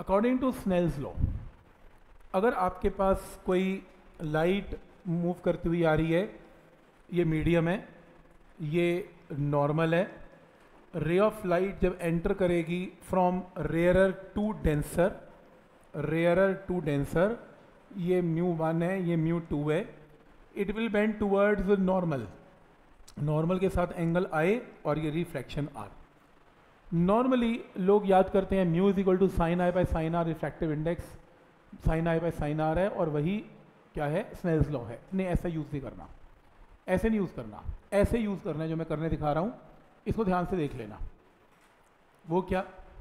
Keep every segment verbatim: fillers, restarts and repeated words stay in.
According to Snell's law, अगर आपके पास कोई लाइट मूव करती हुई आ रही है, ये मीडियम है, ये नॉर्मल है, रे ऑफ लाइट जब एंटर करेगी from rarer to denser, rarer to denser, ये म्यू वन है, ये म्यू टू है, it will bend towards normal, normal के साथ एंगल आए और ये रिफ्लेक्शन आर। नॉर्मली लोग याद करते हैं mu is equal to sine i by sine r, refractive index sine i by sine r है, और वही क्या है, स्नेल्स लॉ है। नहीं, ऐसा यूज़ नहीं करना, ऐसे नहीं यूज़ करना, ऐसे यूज़ करना है जो मैं करने दिखा रहा हूँ, इसको ध्यान से देख लेना। वो क्या,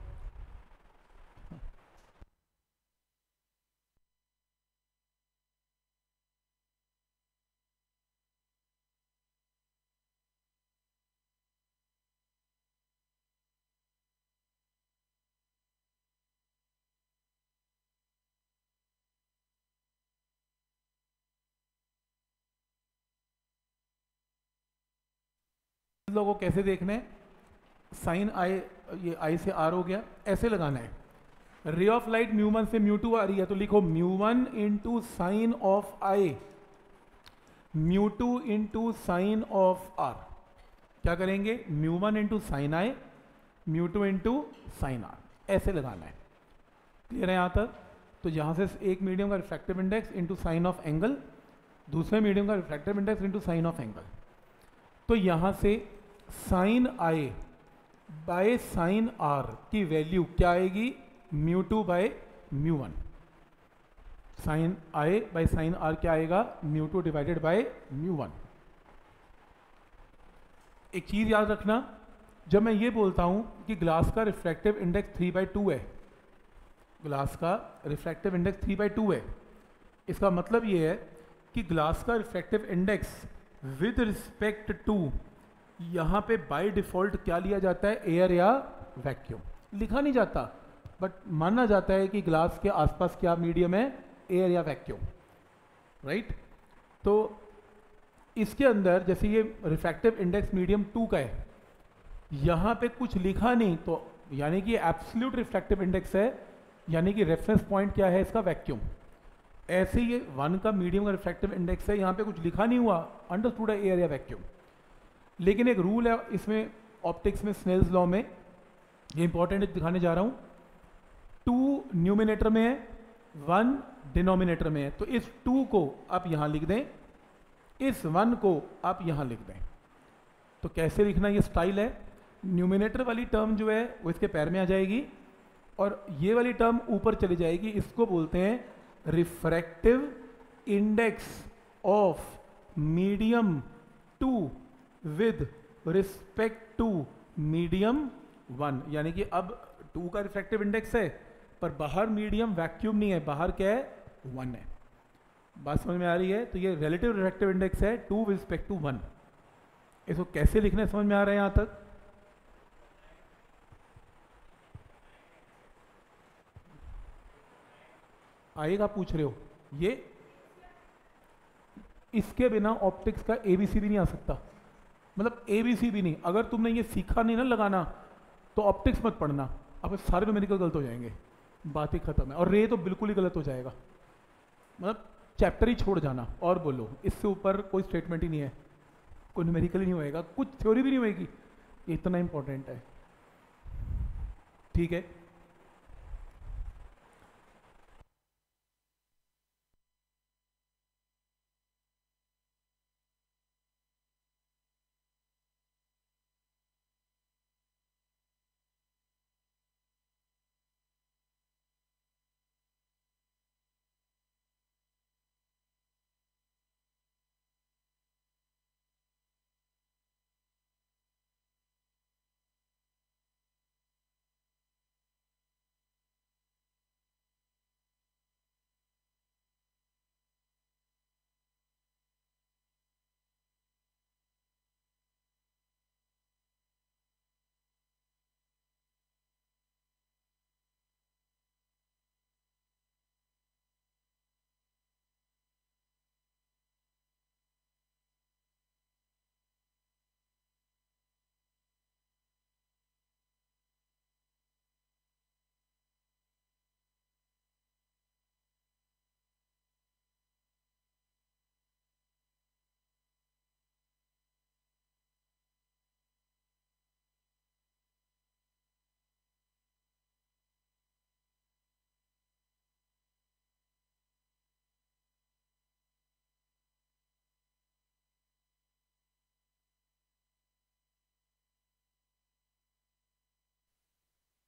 लोगों को कैसे देखना है, साइन आई, ये आई से आर हो गया, ऐसे लगाना है। Ray of light mu one से म्यू टू आ रही है, तो लिखो mu one into sine of i, mu two into sine of r. क्या करेंगे, mu one into sine i, mu two into sine r, ऐसे लगाना है। क्लियर है यहाँ तक? तो यहाँ से एक मीडियम का refractive index into sine of angle, दूसरे मीडियम का refractive index into sine of angle. तो यहाँ से sine i by sine r की वैल्यू क्या आएगी, mu two by mu one. Sine i by sine r क्या आएगा, mu two divided by mu one. एक चीज याद रखना, जब मैं ये बोलता हूं कि ग्लास का refractive index three by two है, ग्लास का refractive index three by two है, इसका मतलब ये है कि ग्लास का refractive index with respect to, यहाँ पे बाय डिफॉल्ट क्या लिया जाता है, एयर या वैक्यूम। लिखा नहीं जाता, बट माना जाता है कि ग्लास के आसपास क्या मीडियम है, एयर या वैक्यूम, राइट। तो इसके अंदर जैसे ये रिफ्रैक्टिव इंडेक्स मीडियम टू का है, यहाँ पे कुछ लिखा नहीं, तो यानी कि एब्सोल्यूट रिफ्रैक्टिव इंडेक्स है, यानी कि रेफरेंस पॉइंट क्या है इसका, वैक्यूम। ऐसे ये वन का मीडियम का रिफ्रैक्टिव इंडेक्स है, यहाँ पे कुछ लिखा नहीं हुआ, अंडरस्टूड है एयर या वैक्यूम। लेकिन एक रूल है इसमें ऑप्टिक्स में, स्नेल्स लॉ में, ये इंपॉर्टेंट दिखाने जा रहा हूँ। टू न्यूमिनेटर में है, वन डिनोमिनेटर में है, तो इस टू को आप यहाँ लिख दें, इस वन को आप यहाँ लिख दें। तो कैसे लिखना, ये स्टाइल है। न्यूमिनेटर वाली टर्म जो है वो इसके पैर में आ जाएगी, और ये वाली टर्म ऊपर चली जाएगी। इसको बोलते हैं refractive index of medium two with respect to medium one. यानी कि अब टू का रिफ्रैक्टिव इंडेक्स है, पर बाहर मीडियम वैक्यूम नहीं है, बाहर क्या है, वन है। बात समझ में आ रही है? तो ये रिलेटिव रिफ्रैक्टिव इंडेक्स है two with respect to one. इसको कैसे लिखना है समझ में आ रहा है यहां तक? आएगा, पूछ रहे हो? ये इसके बिना ऑप्टिक्स का एबीसी भी नहीं आ सकता, मतलब एबीसी भी नहीं। अगर तुमने ये सीखा नहीं ना लगाना, तो ऑप्टिक्स मत पढ़ना, आपके सारे न्यूमेरिकल गलत हो जाएंगे, बात ही खत्म है। और रे तो बिल्कुल ही गलत हो जाएगा, मतलब चैप्टर ही छोड़ जाना और बोलो, इससे ऊपर कोई स्टेटमेंट ही नहीं है, कोई न्यूमेरिकल ही नहीं होएगा, कुछ थ्योरी भी नहीं होएगी। ये इतना इंपॉर्टेंट है, ठीक है।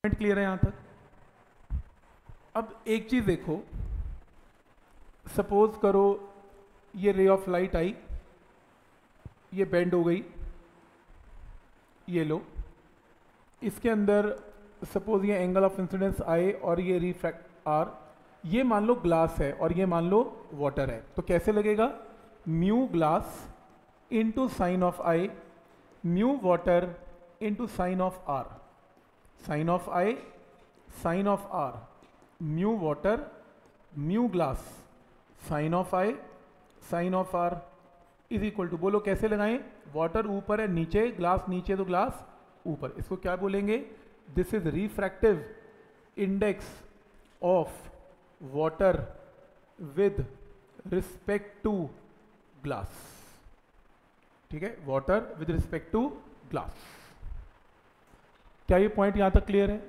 पॉइंट क्लियर है यहाँ तक? अब एक चीज़ देखो, सपोज करो ये रे ऑफ लाइट आई, ये बेंड हो गई, ये लो, इसके अंदर सपोज ये एंगल ऑफ इंसिडेंस आए और ये रिफ्रैक्ट आर, ये मान लो ग्लास है और ये मान लो वाटर है, तो कैसे लगेगा? Mu glass into sine of i, mu water into sine of r, sine of i sine of r, mu water mu glass sine of i sine of r is equal to, बोलो कैसे लगाएं? Water ऊपर है, नीचे glass, नीचे तो glass ऊपर, इसको क्या बोलेंगे? This is refractive index of water with respect to glass. ठीक है, water with respect to glass. क्या ये पॉइंट यहां तक क्लियर है?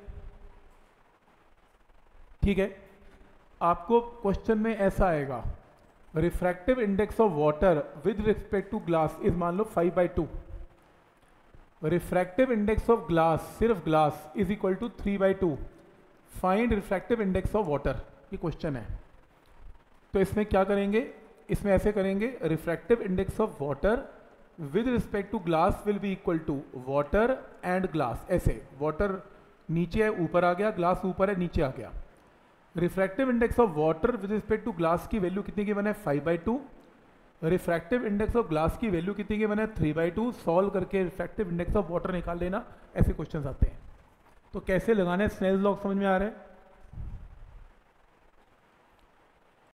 ठीक है, आपको क्वेश्चन में ऐसा आएगा, refractive index of water with respect to glass is मान लो five by two, refractive index of glass, सिर्फ glass, is equal to three by two, find refractive index of water, ये क्वेश्चन है। तो इसमें क्या करेंगे? इसमें ऐसे करेंगे, refractive index of water with respect to glass will be equal to water and glass, ऐसे, वाटर नीचे है ऊपर आ गया, ग्लास ऊपर है नीचे आ गया। Refractive index of water with respect to glass की वैल्यू कितनी गिवन है? Five by two. Refractive index of glass की वैल्यू कितनी गिवन है? Three by two. सॉल्व करके रिफ्रैक्टिव इंडेक्स ऑफ वाटर निकाल लेना, ऐसे क्वेश्चन आते हैं। तो कैसे लगाने, स्नेल लॉ समझ में आ रहा है?